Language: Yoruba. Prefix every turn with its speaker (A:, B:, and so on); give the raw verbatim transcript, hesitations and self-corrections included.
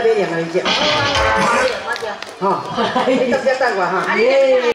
A: 买两个一件。好啊，我接，我接。好，你大家带我哈。